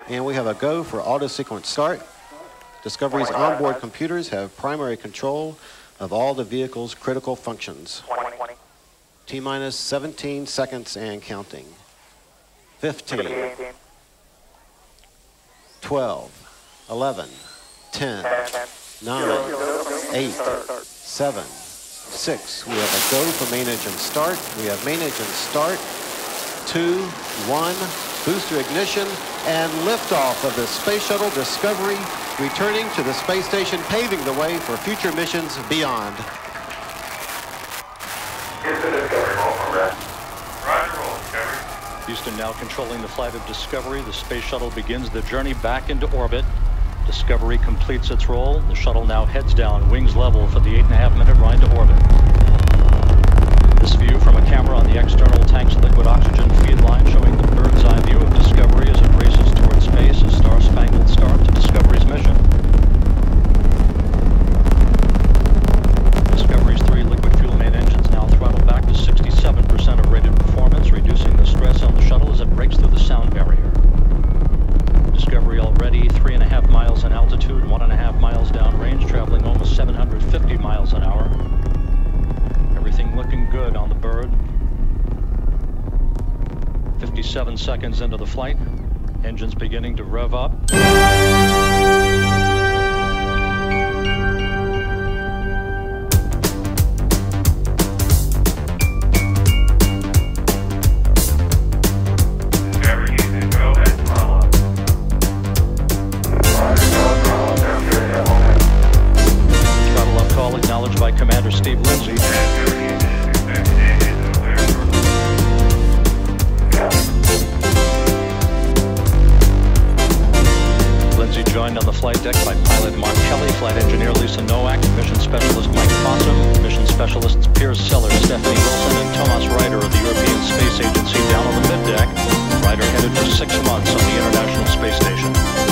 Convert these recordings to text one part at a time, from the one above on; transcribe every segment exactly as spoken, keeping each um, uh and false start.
And we have a go for auto sequence start. Discovery's onboard computers have primary control of all the vehicle's critical functions. T-minus seventeen seconds and counting. fifteen, twelve, eleven, ten, nine, eight, seven, six. We have a go for main engine start. We have main engine start. Two, one, booster ignition, and liftoff of the Space Shuttle Discovery, returning to the space station, paving the way for future missions beyond. Houston now controlling the flight of Discovery. The space shuttle begins the journey back into orbit. Discovery completes its roll. The shuttle now heads down, wings level, for the eight and a half minute ride to orbit. This view from a camera on the external tank's liquid oxygen feed line, showing the bird's eye view of Discovery as it races towards space, a star-spangled start to Discovery's mission. Discovery's three liquid fuel main engines now throttled back to sixty-seven percent of rated performance, reducing the stress on the shuttle as it breaks through the sound barrier. Discovery already three and a half miles in altitude, one and a half miles downrange, traveling almost seven hundred fifty miles an hour. Everything looking good on the bird. fifty-seven seconds into the flight, engines beginning to rev up. By Commander Steve Lindsay. Lindsay joined on the flight deck by pilot Mark Kelly, flight engineer Lisa Nowak, mission specialist Mike Fossum, mission specialists Piers Sellers, Stephanie Wilson, and Thomas Ryder of the European Space Agency down on the middeck. Ryder headed for six months on the International Space Station.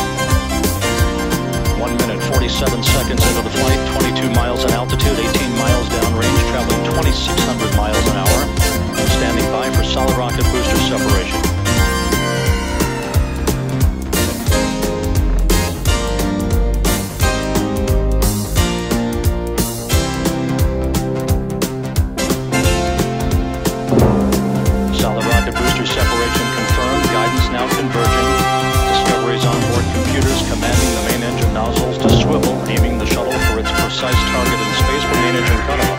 One minute, forty-seven seconds into the flight, twenty-two miles in altitude, eighteen miles downrange, traveling twenty-six hundred miles an hour. Standing by for solid rocket booster separation. Solid rocket booster separation confirmed, guidance now converging. Discovery's onboard computers commanding the main engine nozzles to swivel, aiming the shuttle for its precise target in space for main engine cutoff.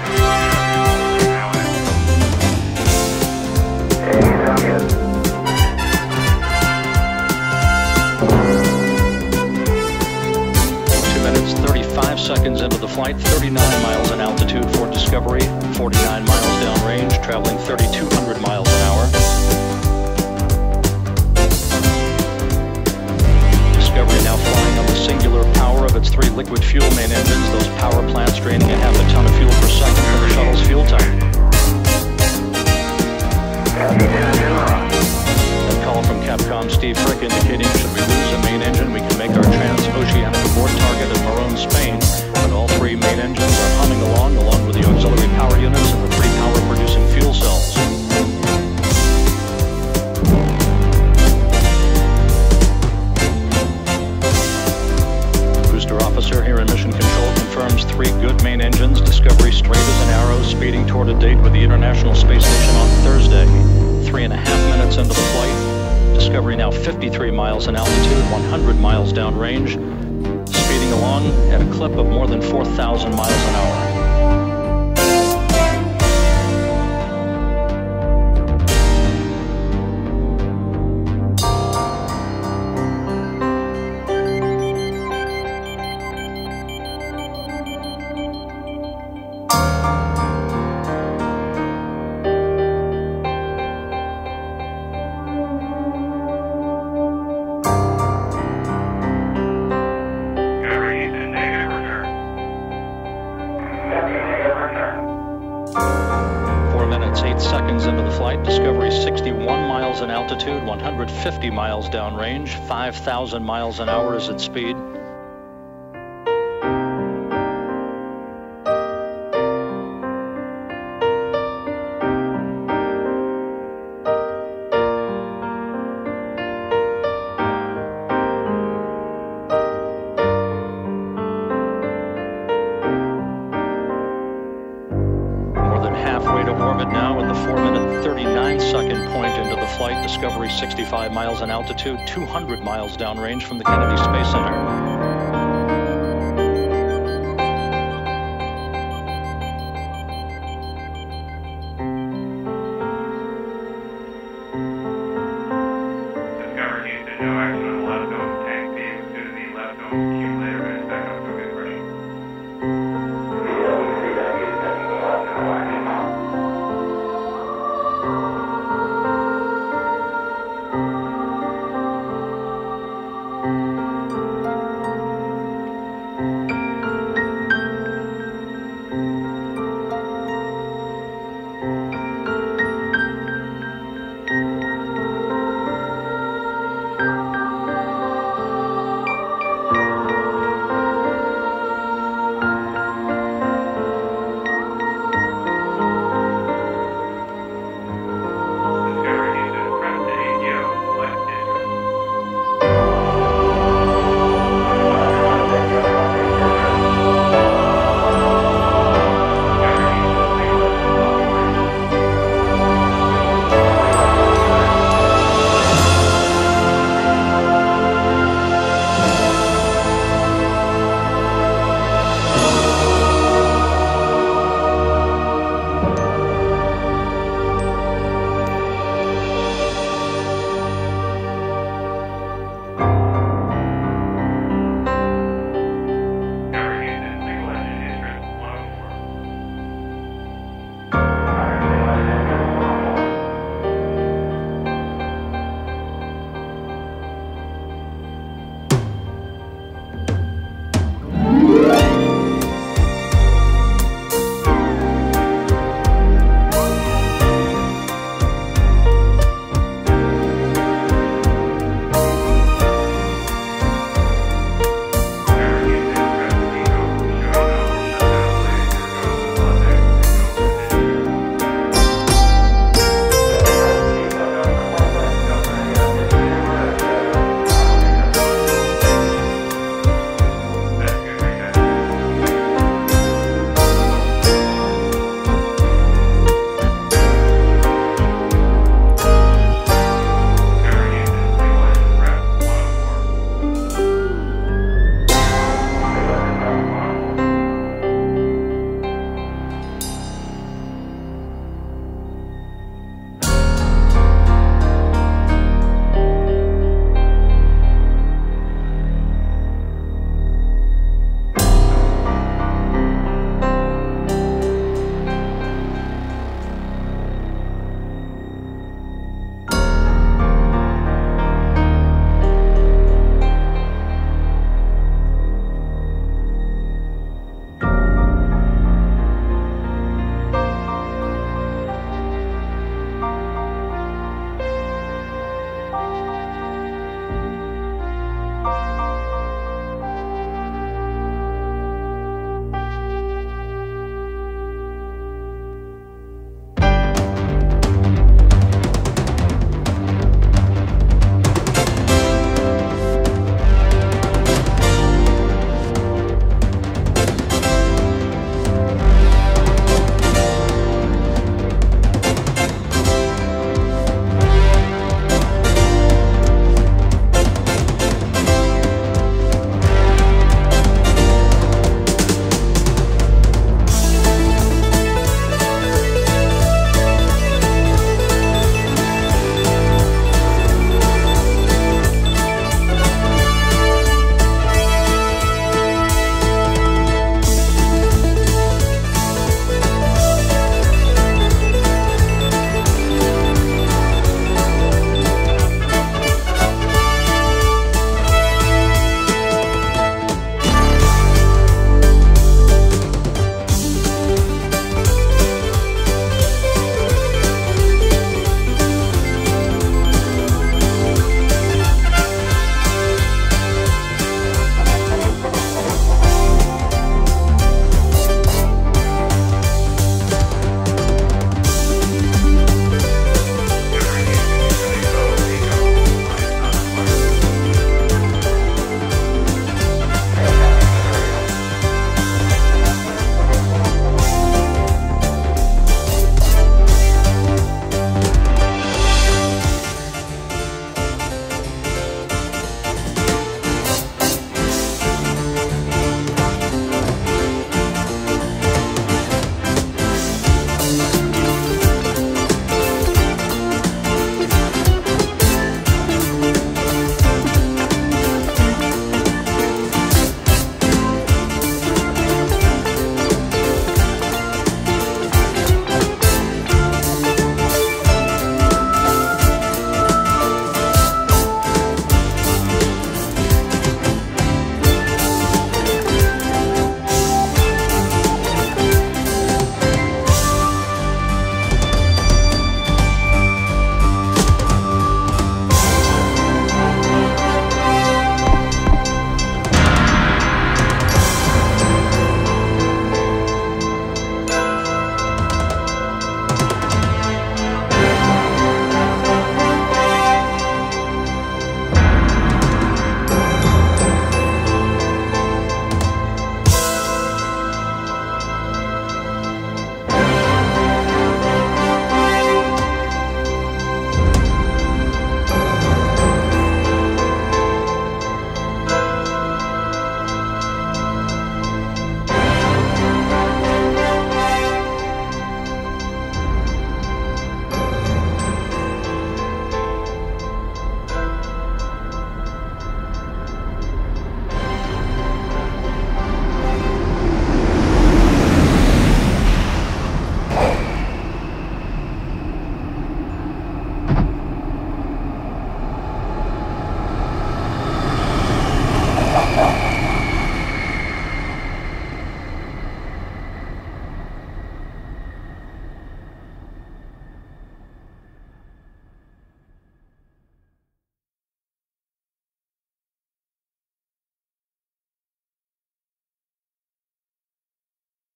Two minutes, thirty-five seconds into the flight, thirty-nine miles in altitude for Discovery, forty-nine miles downrange, traveling thirty-two hundred miles an hour. Discovery now flying on the singular power of its three liquid fuel main engines, those power plants draining a half a ton of fuel per second from the shuttle's fuel tank. A call from Capcom Steve Frick indicating should we lose a main engine, we can make our transoceanic abort target at Maron, Spain. But all three main engines are humming along, along with the auxiliary power units and the three power-producing fuel cells. Officer here in Mission Control confirms three good main engines. Discovery straight as an arrow, speeding toward a date with the International Space Station on Thursday. Three and a half minutes into the flight. Discovery now fifty-three miles in altitude, one hundred miles downrange, speeding along at a clip of more than four thousand miles an hour. fifty miles downrange, five thousand miles an hour is its speed. Discovery sixty-five miles in altitude, two hundred miles downrange from the Kennedy Space Center. Discovery Houston, no action on the left, go